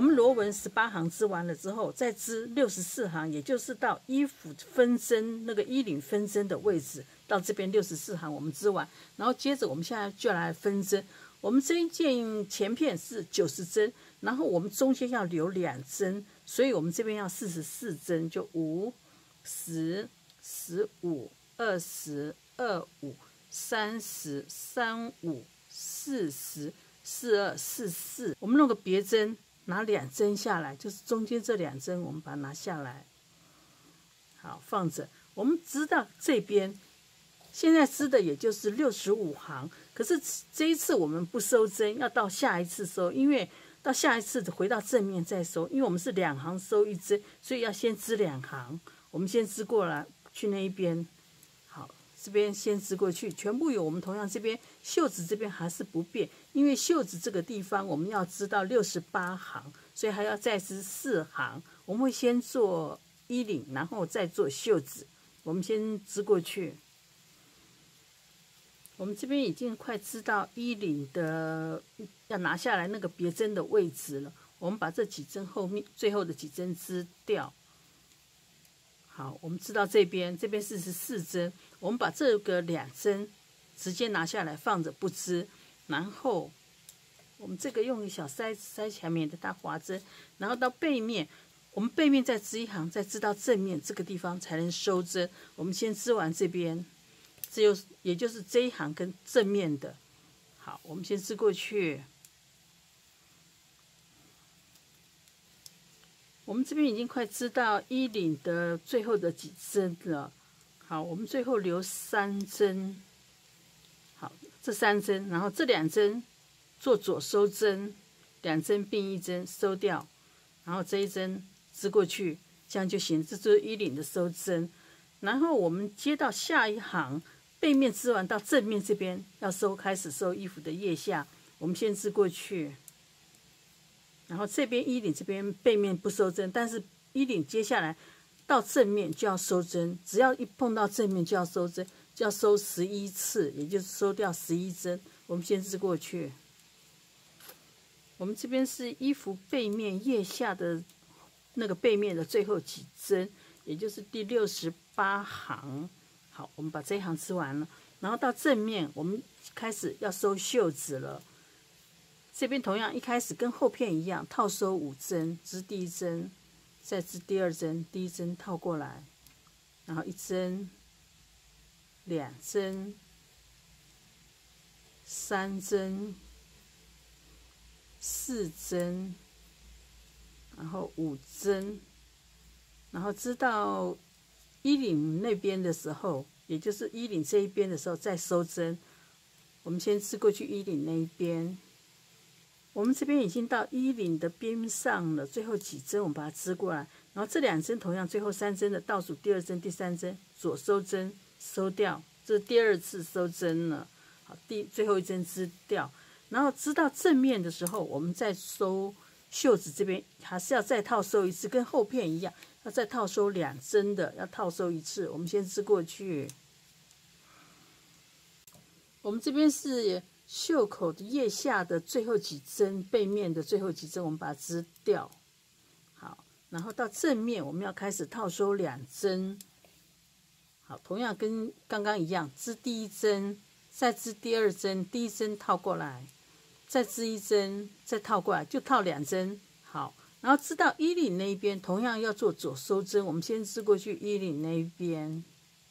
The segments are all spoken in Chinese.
们螺纹18行织完了之后，再织64行，也就是到衣服分针那个衣领分针的位置，到这边64行我们织完，然后接着我们现在就来分针。我们这一件前片是90针，然后我们中间要留2针，所以我们这边要44针，就5、10、15、20、25、30、35、40、42、44。我们弄个别针，拿2针下来，就是中间这2针，我们把它拿下来，好放着。我们织到这边。现在织的也就是65行，可是这一次我们不收针，要到下一次收，因为到下一次回到正面再收，因为我们是2行收1针，所以要先织2行。我们先织过来去那一边，好，这边先织过去，全部有。我们同样这边袖子这边还是不变，因为袖子这个地方我们要织到68行，所以还要再织4行。我们会先做衣领，然后再做袖子。我们先织过去。我们这边已经快织到衣领的要拿下来那个别针的位置了。我们把这几针后面最后的几针织掉。好，我们织到这边，这边44针，我们把这个2针直接拿下来放着不织，然后我们这个用小塞起来，免得它划针。然后到背面，我们背面再织1行，再织到正面这个地方才能收针。我们先织完这边。也就是这一行跟正面的，好，我们先织过去。我们这边已经快织到衣领的最后的几针了，好，我们最后留3针，好，这3针，然后这2针做左收针，2针并1针收掉，然后这一针织过去，这样就行，这就是衣领的收针。然后我们接到下一行。背面织完到正面这边要开始收衣服的腋下，我们先织过去，然后这边衣领这边背面不收针，但是衣领接下来到正面就要收针，只要一碰到正面就要收针，就要收11次，也就是收掉11针。我们先织过去。我们这边是衣服背面腋下的那个背面的最后几针，也就是第68行。好，我们把这一行织完了，然后到正面，我们开始要收袖子了。这边同样一开始跟后片一样，套收5针，织第1针，再织第2针，第1针套过来，然后1针、2针、3针、4针，然后5针，然后织到衣领那边的时候，也就是衣领这一边的时候再收针。我们先织过去衣领那一边，我们这边已经到衣领的边上了，最后几针我们把它织过来，然后这2针同样最后3针的倒数第2针、第3针左收针收掉，这是第2次收针了。好，最后1针织掉，然后织到正面的时候，我们再收袖子这边，还是要再套收1次，跟后片一样。要再套收2针的，要套收1次。我们先织过去。我们这边是袖口的腋下的最后几针，背面的最后几针，我们把它织掉。好，然后到正面，我们要开始套收2针。好，同样跟刚刚一样，织第1针，再织第2针，第1针套过来，再织1针，再套过来，就套2针。好。然后织到衣领那一边，同样要做左收针。我们先织过去衣领那一边，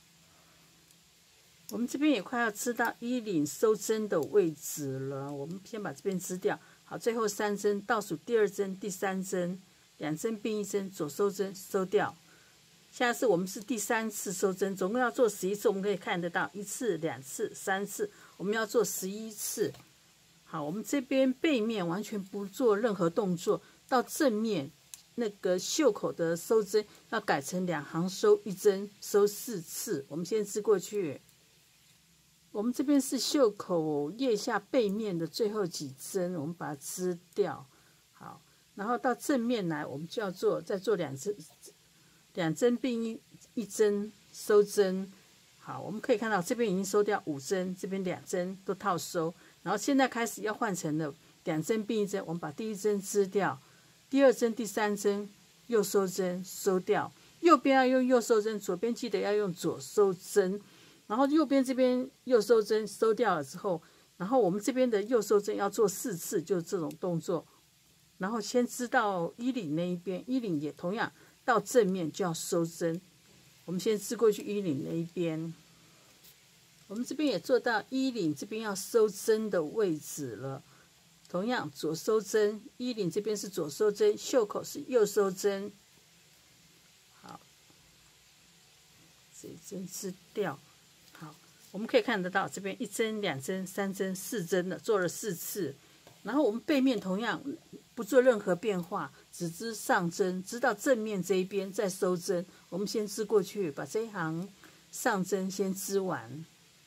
我们这边也快要织到衣领收针的位置了。我们先把这边织掉。好，最后3针，倒数第2针、第3针，2针并1针，左收针收掉。现在我们是第3次收针，总共要做11次。我们可以看得到1次、2次、3次，我们要做11次。好，我们这边背面完全不做任何动作。到正面那个袖口的收针要改成2行收1针，收4次。我们先织过去。我们这边是袖口腋下背面的最后几针，我们把它织掉。好，然后到正面来，我们就要再做2针并一针收针。好，我们可以看到这边已经收掉5针，这边2针都套收。然后现在开始要换成了2针并1针，我们把第1针织掉。 第二针、第三针右收针收掉，右边要用右收针，左边记得要用左收针。然后右边这边右收针收掉了之后，然后我们这边的右收针要做4次，就是这种动作。然后先织到衣领那一边，衣领也同样到正面就要收针。我们先织过去衣领那一边，我们这边也做到衣领这边要收针的位置了。同样左收针，衣领这边是左收针，袖口是右收针。好，这一针织掉。好，我们可以看得到这边1针、2针、3针、4针的做了4次。然后我们背面同样不做任何变化，只织上针，织到正面这一边再收针。我们先织过去，把这一行上针先织完。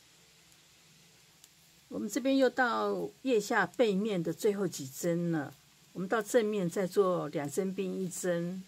我们这边又到腋下背面的最后几针了，我们到正面再做2针并1针。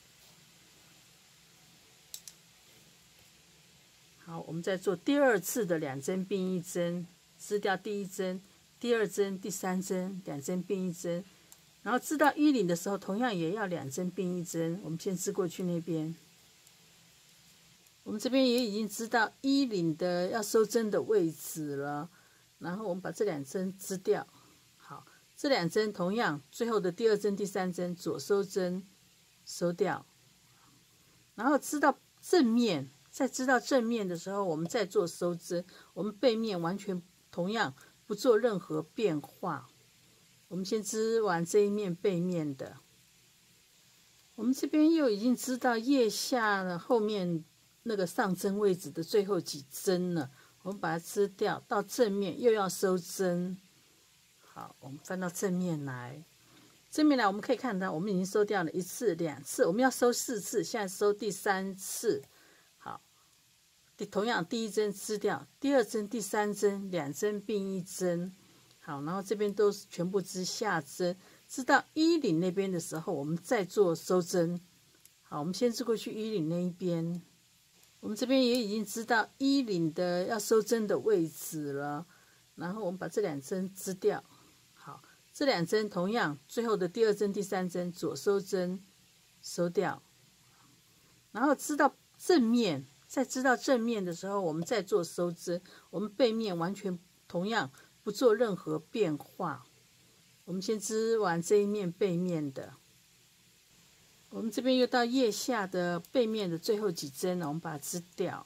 好，我们再做第2次的2针并1针，织掉第1针、第2针、第3针，2针并1针。然后织到衣领的时候，同样也要2针并1针。我们先织过去那边，我们这边也已经织到衣领的要收针的位置了。然后我们把这2针织掉。好，这2针同样最后的第2针、第3针左收针收掉。然后织到正面，在织到正面的时候，我们再做收针。我们背面完全同样不做任何变化。我们先织完这一面背面的，我们这边又已经织到腋下的后面那个上针位置的最后几针了。我们把它织掉，到正面又要收针。好，我们翻到正面来，正面来我们可以看到，我们已经收掉了1次、2次，我们要收4次，现在收第3次。好，同样第1针织掉，第2针、第3针2针并1针。好，然后这边都是全部织下针，织到衣领那边的时候，我们再做收针。好，我们先织过去衣领那一边。我们这边也已经织到衣领的要收针的位置了，然后我们把这2针织掉。好，这2针同样最后的第2针、第3针左收针收掉，然后织到正面，在织到正面的时候，我们再做收针。我们背面完全同样不做任何变化。我们先织完这一面背面的。我们这边又到腋下的背面的最后几针了，我们把它织掉。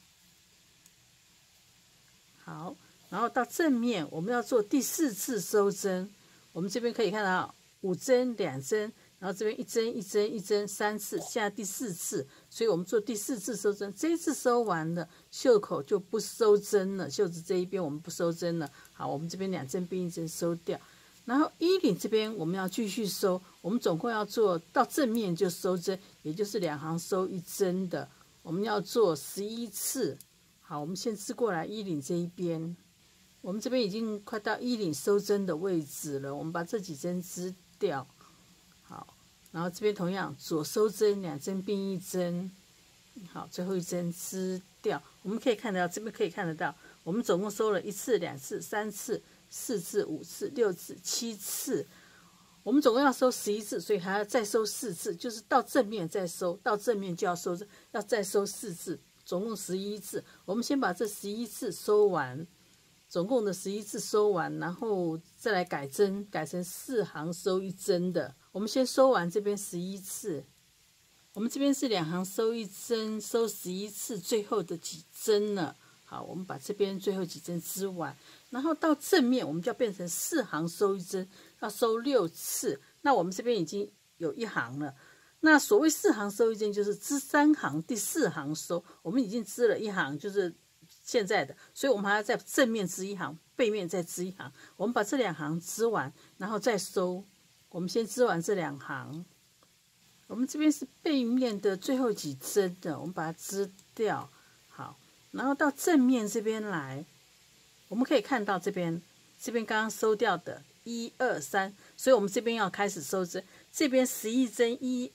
好，然后到正面，我们要做第4次收针。我们这边可以看到5针、2针，然后这边1针、1针、1针3次，现在第4次，所以我们做第4次收针。这一次收完了，袖口就不收针了，袖子这一边我们不收针了。好，我们这边2针并1针收掉。然后衣领这边我们要继续收，我们总共要做到正面就收针，也就是2行收1针的，我们要做11次。好，我们先织过来衣领这一边，我们这边已经快到衣领收针的位置了，我们把这几针织掉。好，然后这边同样左收针2针并1针。好，最后1针织掉。我们可以看得到，这边可以看得到，我们总共收了1次、2次、3次、4次、5次、6次、7次，我们总共要收11次，所以还要再收4次，就是到正面再收，到正面就要收，要再收4次，总共11次。我们先把这11次收完，总共的11次收完，然后再来改针，改成4行收1针的。我们先收完这边11次，我们这边是2行收1针，收11次，最后的几针了。好，我们把这边最后几针织完，然后到正面我们就要变成4行收1针，要收6次。那我们这边已经有1行了。那所谓4行收1针，就是织3行，第4行收。我们已经织了1行，就是现在的，所以我们还要在正面织1行，背面再织1行。我们把这2行织完，然后再收。我们先织完这2行。我们这边是背面的最后几针的，我们把它织掉。好，然后到正面这边来，我们可以看到这边刚刚收掉的1、2、3，所以我们这边要开始收针。这边11针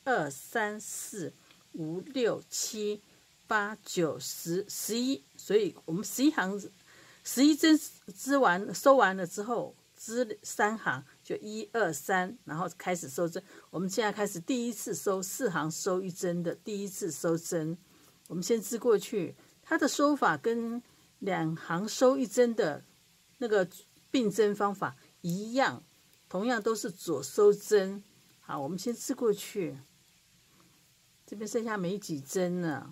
，1、2、3、4、5、6、7、8、9、10、11，所以我们11针织完收完了之后，织3行， 就1、2、3，然后开始收针。我们现在开始第一次收4行收1针的第一次收针，我们先织过去。它的收法跟2行收1针的那个并针方法一样，同样都是左收针。好，我们先织过去，这边剩下没几针了。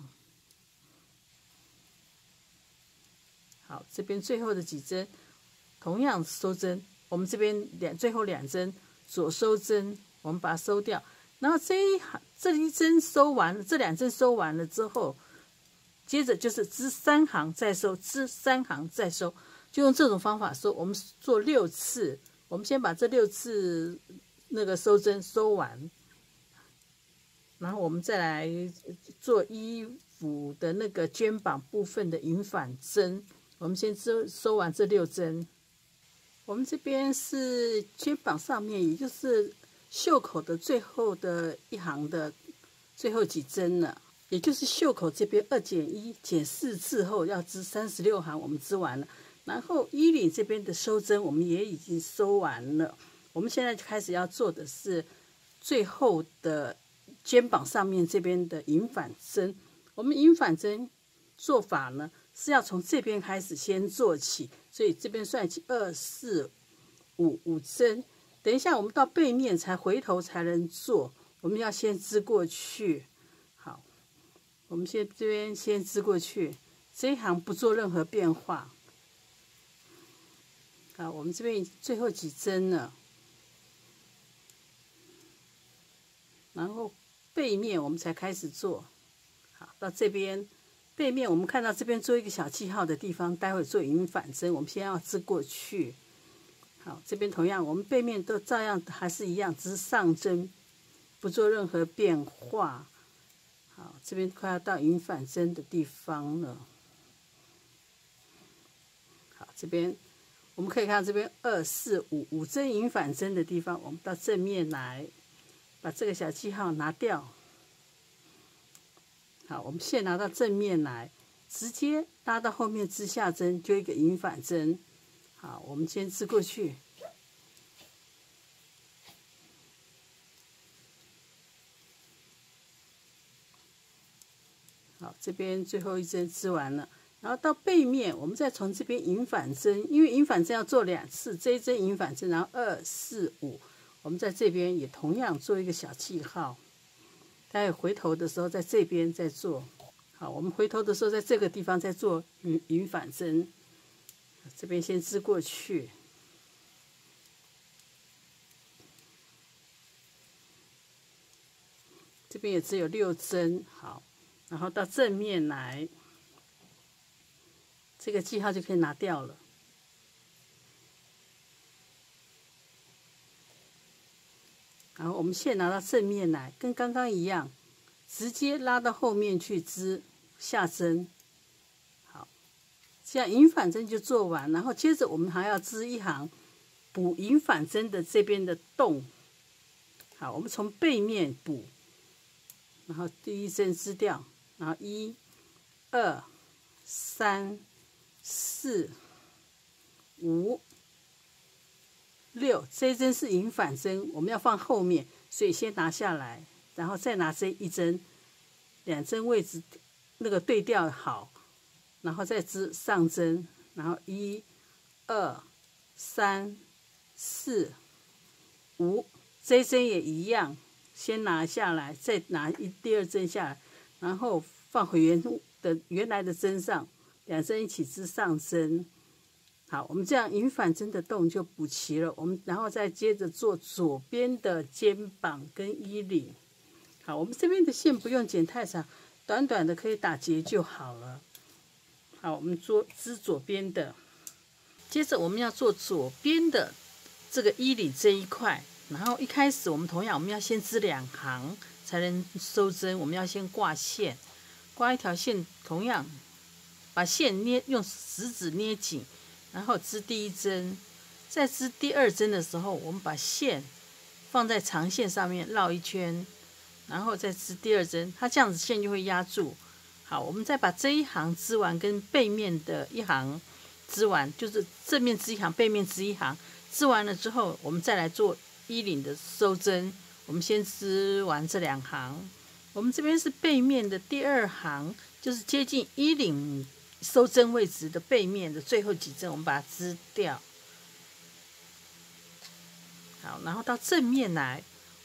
好，这边最后的几针同样收针，我们这边最后2针左收针，我们把它收掉。然后这一针收完了，这2针收完了之后，接着就是织3行再收，织3行再收，就用这种方法收。我们做6次，我们先把这6次那个收针收完，然后我们再来做衣服的那个肩膀部分的引反针。我们先收完这6针。我们这边是肩膀上面，也就是袖口的最后的1行的最后几针了，也就是袖口这边2减1减4次后要织36行，我们织完了。然后衣领这边的收针我们也已经收完了。我们现在开始要做的是最后的肩膀上面这边的引反针。我们引反针做法呢，是要从这边开始先做起，所以这边算起2、4、5针。等一下我们到背面才回头才能做，我们要先织过去。好，我们这边先织过去，这一行不做任何变化。好，我们这边最后几针了，然后背面我们才开始做。好，到这边背面我们看到这边做一个小记号的地方，待会做引反针，我们先要织过去。好，这边同样我们背面都照样还是一样，只是上针，不做任何变化。好，这边快要到引反针的地方了。好，这边我们可以看到这边2、4、5针引反针的地方，我们到正面来，把这个小记号拿掉。好，我们线拿到正面来，直接拉到后面织下针，就一个引反针。好，我们先织过去。好，这边最后1针织完了，然后到背面，我们再从这边引反针，因为引反针要做2次，这一针引反针，然后2、4、5，我们在这边也同样做一个小记号。待会回头的时候，在这边再做。好，我们回头的时候，在这个地方再做引反针。这边先织过去。这边也只有6针。好，然后到正面来，这个记号就可以拿掉了。然后我们线拿到正面来，跟刚刚一样，直接拉到后面去织下针。好，这样引反针就做完，然后接着我们还要织1行补引反针的这边的洞。好，我们从背面补，然后第1针织掉，然后1、2、3、4、5、6，这一针是引反针，我们要放后面，所以先拿下来，然后再拿这1针，2针位置那个对调好，然后再织上针，然后1、2、3、4、5，这一针也一样，先拿下来，再拿第2针下来，然后放回原来的针上，2针一起织上针。好，我们这样引反针的洞就补齐了。我们然后再接着做左边的肩膀跟衣领。好，我们这边的线不用剪太长，短短的可以打结就好了。好，我们织左边的，接着我们要做左边的这个衣领这一块。然后一开始我们同样我们要先织2行才能收针，我们要先挂线，挂一条线，同样把线用食指捏紧。然后织第1针，在织第2针的时候，我们把线放在长线上面绕一圈，然后再织第2针，它这样子线就会压住。好，我们再把这一行织完，跟背面的1行织完，就是正面织1行，背面织1行， 织完了之后，我们再来做衣领的收针。我们先织完这2行，我们这边是背面的第2行，就是接近衣领收针位置的背面的最后几针，我们把它织掉。好，然后到正面来，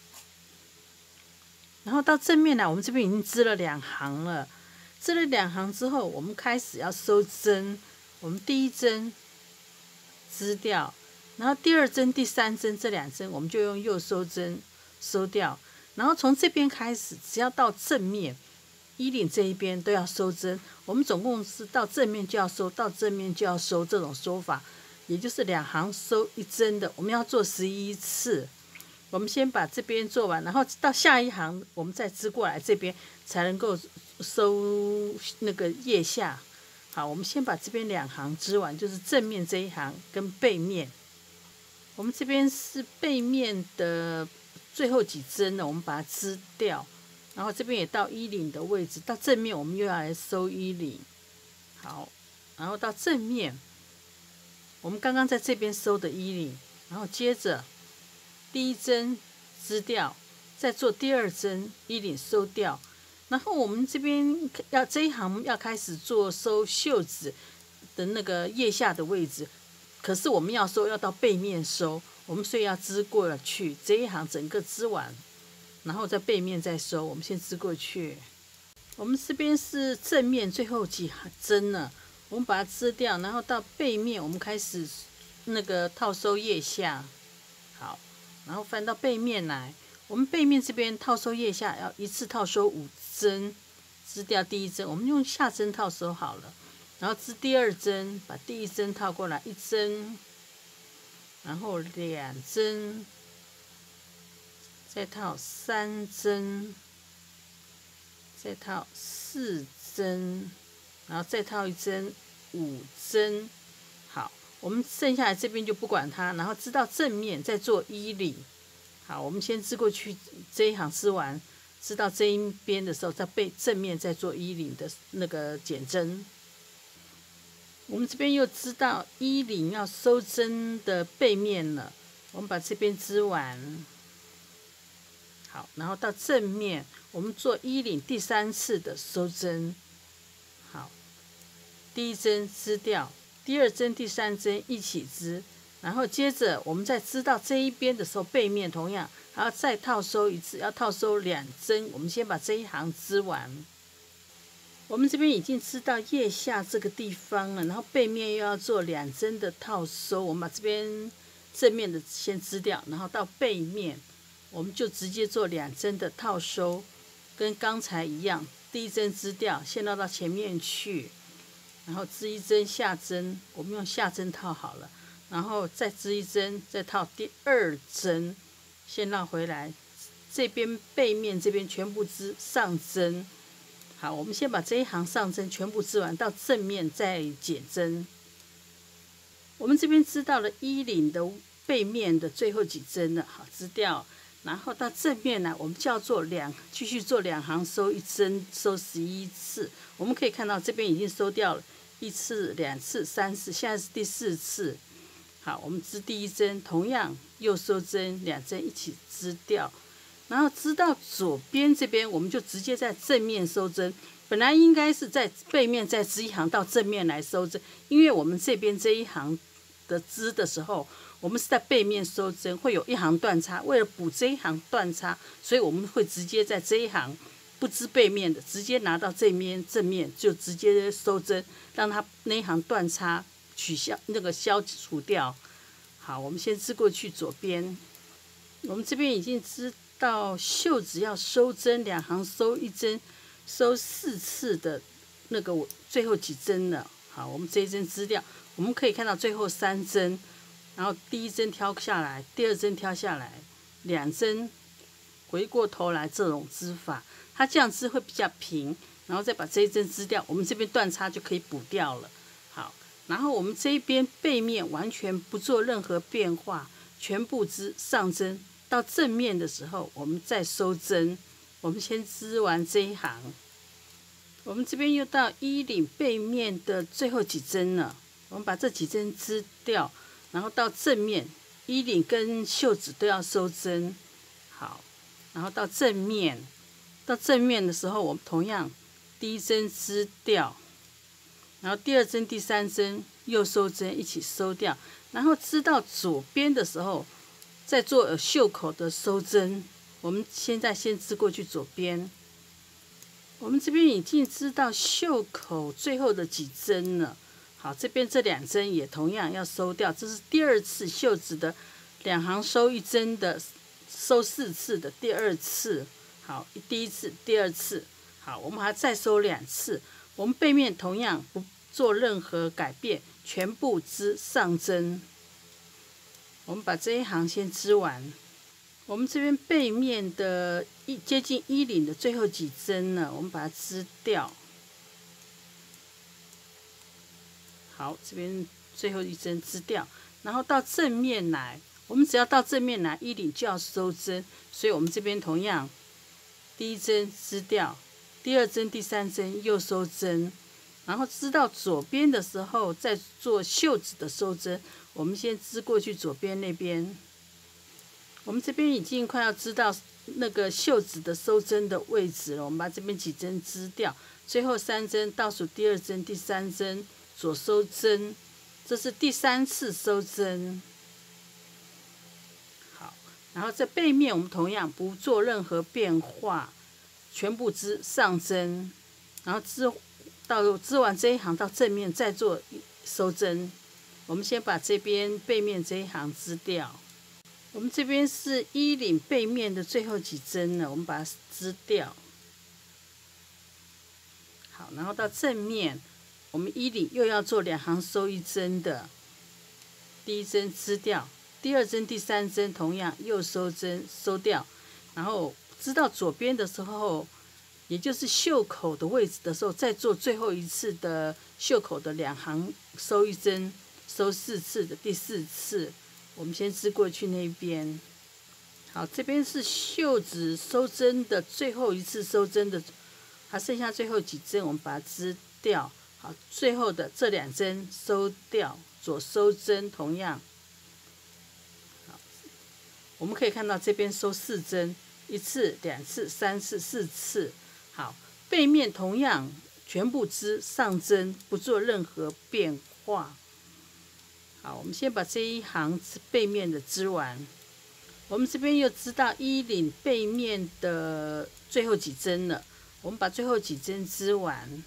我们这边已经织了2行了。织了2行之后，我们开始要收针。我们第1针织掉，然后第2针、第3针这2针，我们就用右收针收掉。然后从这边开始，只要到正面衣领这一边都要收针。我们总共是到正面就要收，到正面就要收这种收法，也就是2行收1针的，我们要做11次。我们先把这边做完，然后到下一行我们再织过来，这边才能够收那个腋下。好，我们先把这边2行织完，就是正面这一行跟背面。我们这边是背面的最后几针呢，我们把它织掉，然后这边也到衣领的位置，到正面我们又要来收衣领。好，然后到正面，我们刚刚在这边收的衣领，然后接着第1针织掉，再做第2针衣领收掉，然后我们这边这一行要开始做收袖子的那个腋下的位置，可是我们要收要到背面收，我们所以要织过去，这一行整个织完，然后在背面再收。我们先织过去。我们这边是正面最后几针了，我们把它织掉，然后到背面我们开始那个套收腋下。好，然后翻到背面来，我们背面这边套收腋下要一次套收5针，织掉第1针，我们用下针套收好了，然后织第2针，把第1针套过来1针，然后2针，再套3针，再套4针，然后再套1针5针。好，我们剩下来这边就不管它，然后织到正面再做衣领。好，我们先织过去这一行织完，织到这一边的时候，在正面再做衣领的那个减针。我们这边又织到衣领要收针的背面了，我们把这边织完。好，然后到正面，我们做衣领第3次的收针。好，第1针织掉，第2针、第3针一起织，然后接着我们在织到这一边的时候，背面同样还要再套收1次，要套收2针。我们先把这一行织完。我们这边已经织到腋下这个地方了，然后背面又要做2针的套收。我们把这边正面的先织掉，然后到背面我们就直接做2针的套收，跟刚才一样，第1针织掉，先绕到前面去，然后织1针下针，我们用下针套好了，然后再织1针，再套第2针，先绕回来，这边背面这边全部织上针。好，我们先把这一行上针全部织完，到正面再减针。我们这边织到了衣领的背面的最后几针了，好，织掉。然后到正面呢，我们就要做继续做2行收1针，收11次。我们可以看到这边已经收掉了1次、2次、3次，现在是第4次。好，我们织第1针，同样右收针2针一起织掉。然后织到左边这边，我们就直接在正面收针。本来应该是在背面再织1行到正面来收针，因为我们这边这一行的织的时候，我们是在背面收针，会有1行断差。为了补这一行断差，所以我们会直接在这一行不织背面的，直接拿到这边正面就直接收针，让它那一行断差消除掉。好，我们先织过去左边，我们这边已经织到袖子要收针，2行收1针，收4次的那个最后几针了。好，我们这一针织掉，我们可以看到最后3针，然后第1针挑下来，第2针挑下来，2针回过头来，这种织法，它这样织会比较平，然后再把这一针织掉，我们这边断差就可以补掉了。好，然后我们这一边背面完全不做任何变化，全部织上针。到正面的时候，我们再收针。我们先织完这一行，我们这边又到衣领背面的最后几针了。我们把这几针织掉，然后到正面衣领跟袖子都要收针。好，然后到正面，的时候，我们同样第一针织掉，然后第二针、第三针又收针，一起收掉，然后织到左边的时候，再做袖口的收针。我们现在先织过去左边。我们这边已经织到袖口最后的几针了。好，这边这2针也同样要收掉，这是第2次袖子的2行收1针的收4次的第2次。好，第1次、第2次。好，我们还再收2次。我们背面同样不做任何改变，全部织上针。我们把这一行先织完。我们这边背面的接近衣领的最后几针呢，我们把它织掉。好，这边最后1针织掉，然后到正面来，我们只要到正面来，衣领就要收针，所以我们这边同样，第1针织掉，第2针、第3针又收针，然后织到左边的时候，再做袖子的收针。我们先织过去左边那边。我们这边已经快要织到那个袖子的收针的位置了，我们把这边几针织掉，最后3针倒数第2针、第3针左收针，这是第3次收针。好，然后在背面我们同样不做任何变化，全部织上针，然后织完这一行到正面再做收针。我们先把这边背面这一行织掉。我们这边是衣领背面的最后几针了，我们把它织掉。好，然后到正面，我们衣领又要做2行收1针的，第1针织掉，第2针、第3针同样又收针收掉，然后织到左边的时候，也就是袖口的位置的时候，再做最后1次的袖口的2行收1针，收4次的第4次。我们先织过去那边。好，这边是袖子收针的最后1次收针的，还剩下最后几针，我们把它织掉。好，最后的这2针收掉，左收针同样。好，我们可以看到这边收4针，1次、2次、3次、4次。好，背面同样全部织上针，不做任何变化。好，我们先把这一行背面的织完。我们这边又织到衣领背面的最后几针了，我们把最后几针织完。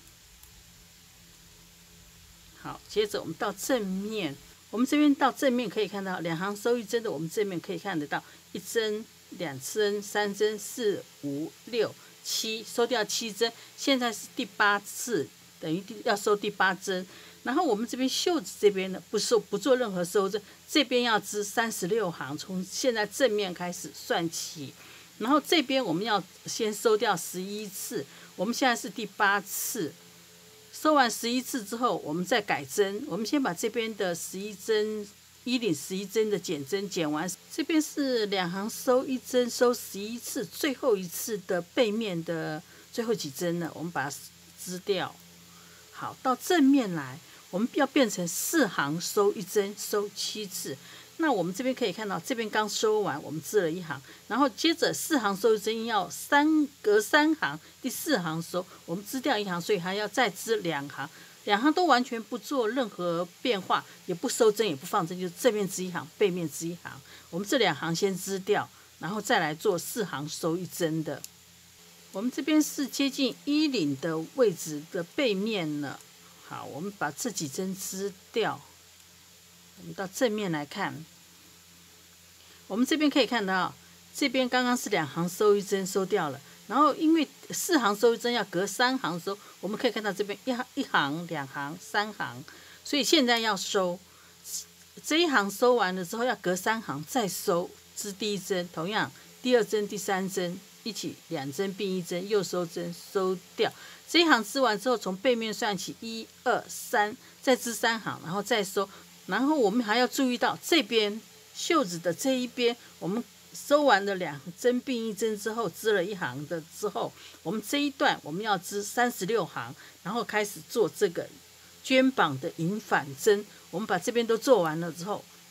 好，接着我们到正面，我们这边到正面可以看到2行收1针的，我们正面可以看得到1针、2针、3针、4、5、6、7，收掉7针，现在是第8次，等于要收第8针。然后我们这边袖子这边呢，不做任何收针，这边要织36行，从现在正面开始算起。然后这边我们要先收掉11次，我们现在是第8次，收完11次之后，我们再改针。我们先把这边的11针衣领11针的减针减完，这边是2行收1针，收11次，最后1次的背面的最后几针呢，我们把它织掉。好，到正面来。我们要变成4行收1针，收7次。那我们这边可以看到，这边刚收完，我们织了1行，然后接着4行收1针，要隔3行，第4行收，我们织掉1行，所以还要再织2行，2行都完全不做任何变化，也不收针，也不放针，就是正面织1行，背面织1行。我们这2行先织掉，然后再来做4行收1针的。我们这边是接近衣领的位置的背面了。好，我们把这几针织掉。我们到正面来看，我们这边可以看到，这边刚刚是2行收1针收掉了，然后因为4行收1针要隔3行收，我们可以看到这边一行、2行、3行，所以现在要收这一行收完了之后，要隔3行再收，织第1针，同样第2针、第3针一起2针并1针，又收针收掉。这一行织完之后，从背面算起1、2、3，再织3行，然后再收。然后我们还要注意到这边袖子的这一边，我们收完了2针并1针之后，织了1行的之后，我们这一段我们要织36行，然后开始做这个肩膀的引反针。我们把这边都做完了之后，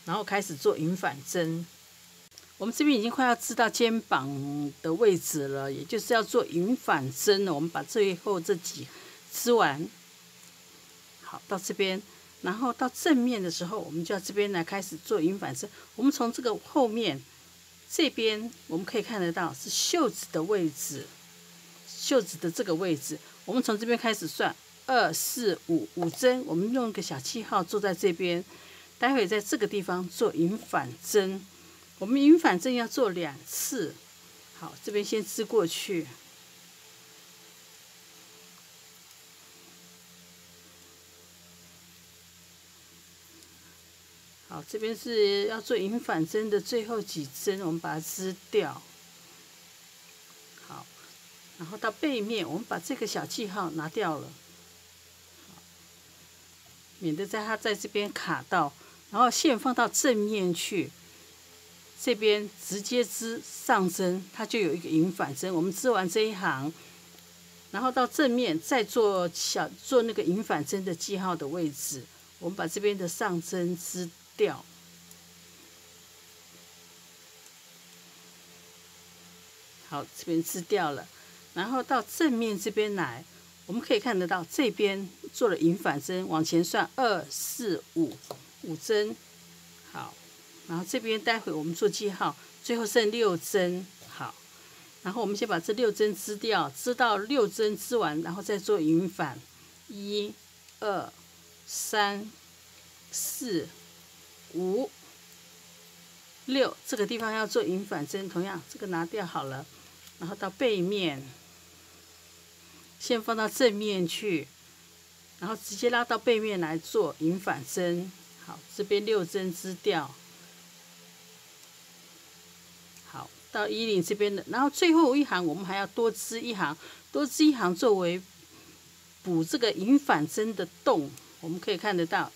然后开始做引反针。我们这边已经快要织到肩膀的位置了，也就是要做引反针了。我们把最后这几织完，好，到这边，然后到正面的时候，我们就要这边来开始做引反针。我们从这个后面这边，我们可以看得到是袖子的位置，袖子的这个位置，我们从这边开始算，2、4、5针，我们用一个小记号做在这边，待会在这个地方做引反针。我们引反针要做2次，好，这边先织过去。好，这边是要做引反针的最后几针，我们把它织掉。好，然后到背面，我们把这个小记号拿掉了，免得它在这边卡到。然后线放到正面去，这边直接织上针，它就有一个引反针。我们织完这一行，然后到正面再做那个引反针的记号的位置，我们把这边的上针织掉。好，这边织掉了，然后到正面这边来，我们可以看得到这边做了引反针，往前算2、4、5针。好，然后这边待会我们做记号，最后剩6针。好，然后我们先把这6针织掉，织到6针织完，然后再做引反。1、2、3、4、5、6，这个地方要做引反针，同样这个拿掉好了，然后到背面，线放到正面去，然后直接拉到背面来做引反针。好，这边6针织掉。好，到10这边的，然后最后一行我们还要多织一行，多织一行作为补这个引反针的洞。我们可以看得到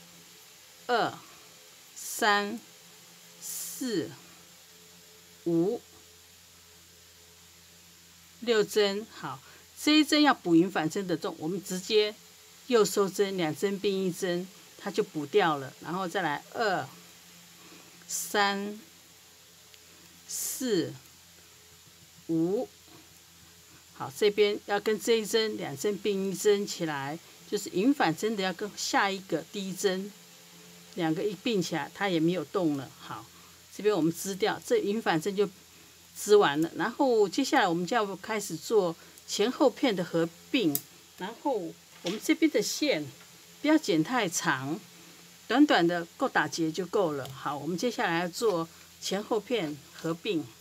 1、2、3、4、5、6针。好，这一针要补引反针的洞，我们直接右收针，2针并1针，它就补掉了。然后再来2、3、4、5。好，这边要跟这一针2针并1针起来，就是引反针的要跟下一个第一针2个一并起来，它也没有动了。好，这边我们织掉，这引反针就织完了。然后接下来我们就要开始做前后片的合并。然后我们这边的线不要剪太长，短短的够打结就够了。好，我们接下来要做前后片合并。